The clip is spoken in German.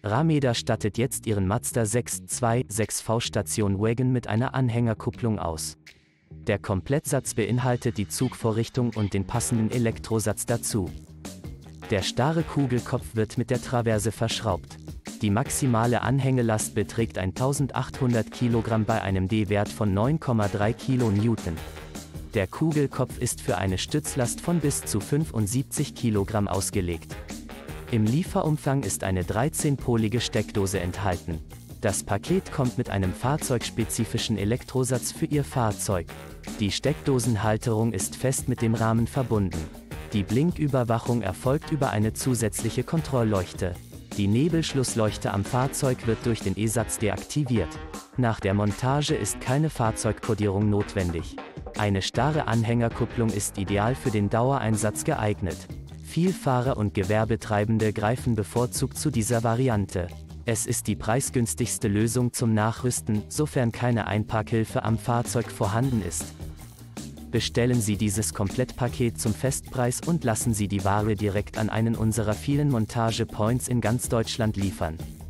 Rameda stattet jetzt ihren Mazda 626 V-Station Wagon mit einer Anhängerkupplung aus. Der Komplettsatz beinhaltet die Zugvorrichtung und den passenden Elektrosatz dazu. Der starre Kugelkopf wird mit der Traverse verschraubt. Die maximale Anhängelast beträgt 1800 Kilogramm bei einem D-Wert von 9,3 kN. Der Kugelkopf ist für eine Stützlast von bis zu 75 Kilogramm ausgelegt. Im Lieferumfang ist eine 13-polige Steckdose enthalten. Das Paket kommt mit einem fahrzeugspezifischen Elektrosatz für Ihr Fahrzeug. Die Steckdosenhalterung ist fest mit dem Rahmen verbunden. Die Blinküberwachung erfolgt über eine zusätzliche Kontrollleuchte. Die Nebelschlussleuchte am Fahrzeug wird durch den E-Satz deaktiviert. Nach der Montage ist keine Fahrzeugkodierung notwendig. Eine starre Anhängerkupplung ist ideal für den Dauereinsatz geeignet. Vielfahrer und Gewerbetreibende greifen bevorzugt zu dieser Variante. Es ist die preisgünstigste Lösung zum Nachrüsten, sofern keine Einparkhilfe am Fahrzeug vorhanden ist. Bestellen Sie dieses Komplettpaket zum Festpreis und lassen Sie die Ware direkt an einen unserer vielen Montage-Points in ganz Deutschland liefern.